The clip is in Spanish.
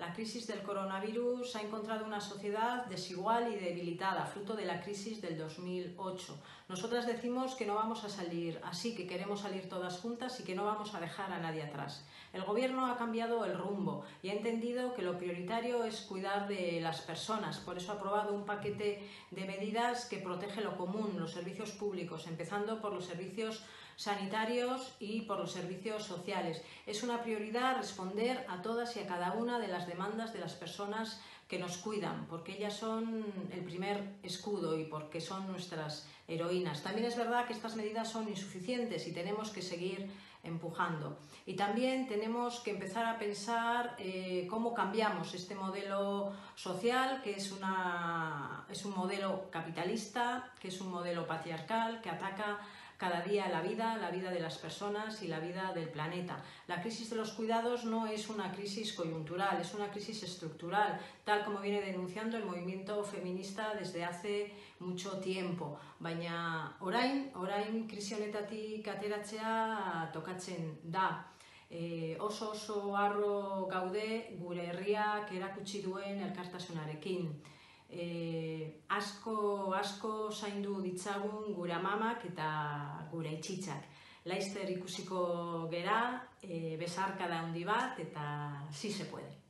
La crisis del coronavirus ha encontrado una sociedad desigual y debilitada, fruto de la crisis del 2008. Nosotras decimos que no vamos a salir así, que queremos salir todas juntas y que no vamos a dejar a nadie atrás. El Gobierno ha cambiado el rumbo y ha entendido que lo prioritario es cuidar de las personas. Por eso ha aprobado un paquete de medidas que protege lo común, los servicios públicos, empezando por los servicios sanitarios y por los servicios sociales. Es una prioridad responder a todas y a cada una de las demandas de las personas que nos cuidan, porque ellas son el primer escudo y porque son nuestras heroínas. También es verdad que estas medidas son insuficientes y tenemos que seguir empujando. Y también tenemos que empezar a pensar cómo cambiamos este modelo social, que es un modelo capitalista, que es un modelo patriarcal, que ataca cada día la vida de las personas y la vida del planeta. La crisis de los cuidados no es una crisis coyuntural, es una crisis estructural, tal como viene denunciando el movimiento feminista desde hace mucho tiempo. Baina orain krisi honetatik ateratzea tokatzen da. Oso harro gaude gure herriak erakutsi duen elkartasunarekin. Asko zaindu ditzagun gure amamak eta gure itxitzak. Laizter ikusiko gera, besarkada handi bat eta sí se puede.